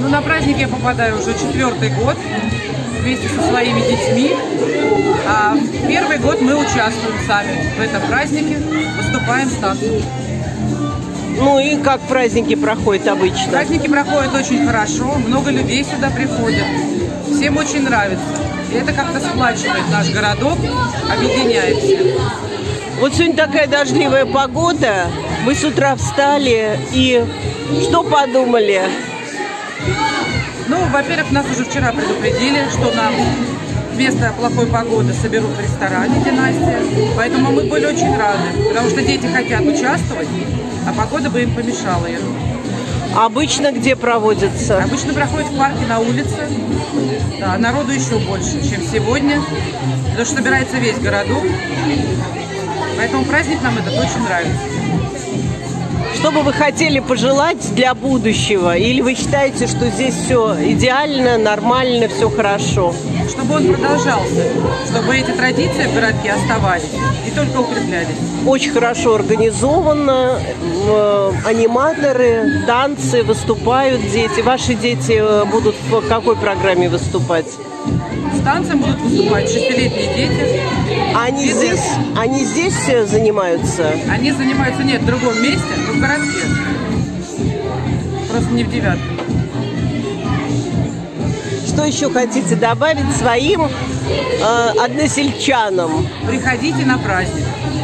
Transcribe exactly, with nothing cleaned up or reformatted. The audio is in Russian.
Ну, на праздник я попадаю уже четвертый год вместе со своими детьми. А первый год мы участвуем сами в этом празднике, выступаем с танцем. Ну и как праздники проходят обычно? Праздники проходят очень хорошо, много людей сюда приходят, всем очень нравится. И это как-то сплачивает наш городок, объединяет всех. Вот сегодня такая дождливая погода, вы с утра встали и что подумали? Ну, во-первых, нас уже вчера предупредили, что нам вместо плохой погоды соберут в ресторане «Династия». Поэтому мы были очень рады, потому что дети хотят участвовать, а погода бы им помешала. Обычно где проводится? Обычно проходит в парке на улице. Да, народу еще больше, чем сегодня, потому что собирается весь городок. Поэтому праздник нам этот очень нравится. Что бы вы хотели пожелать для будущего? Или вы считаете, что здесь все идеально, нормально, все хорошо? Чтобы он продолжался, чтобы эти традиции в городке оставались и только укреплялись. Очень хорошо организовано, аниматоры, танцы, выступают дети. Ваши дети будут в какой программе выступать? С танцем будут выступать шестилетние дети. Они здесь, они здесь занимаются? Они занимаются, нет, в другом месте, но в городке. Просто не в девятке. Что еще хотите добавить своим э, односельчанам? Приходите на праздник.